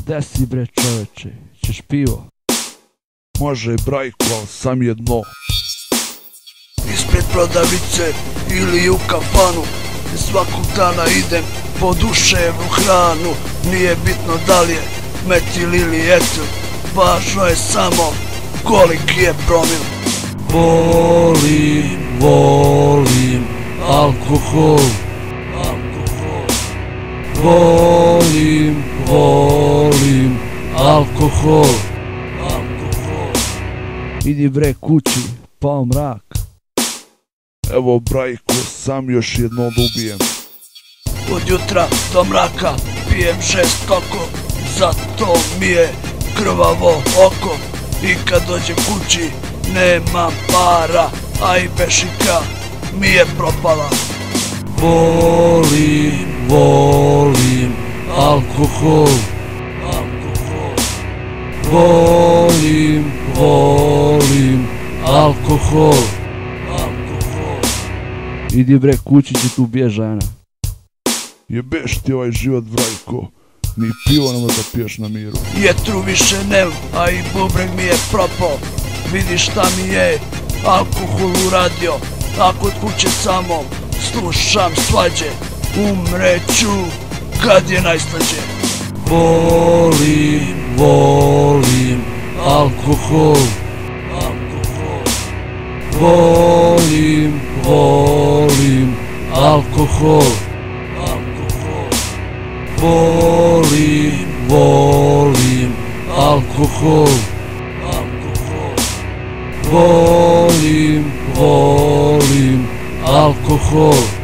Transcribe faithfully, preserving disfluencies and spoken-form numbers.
Gde si bre čoveče, ćeš pivo? Može Brajko, al sam jedno. Ispred prodavnice ili u kafanu, svakog dana idem po duševnu hranu. Nije bitno da li je metil ili etil, važno je samo koliki je promil. Volim, volim alkohol. Volim, volim alkohol. Idi bre kući, pao mrak. Evo Brajko, sam još jedno da ubijem. Od jutra do mraka pijem žestoko, zato mi je krvavo oko. I kad dođem kući nemam para, a i bešika mi je propala. Volim, volim alkohol. Volim, volim alkohol. Idi bre kući, će tu ubije žena. Jebeš ti ovaj život Brajko, ni pivo nema da piješ na miru. Jetru više nem, a i bubreg mi je propao. Vidi šta mi je alkohol uradio, a kod kuće samo slušam svađe. Umreću kad je najslađe. Volim, volim alkohol. Volim, volim alkohol. Volim, volim alkohol. Volim, volim alkohol.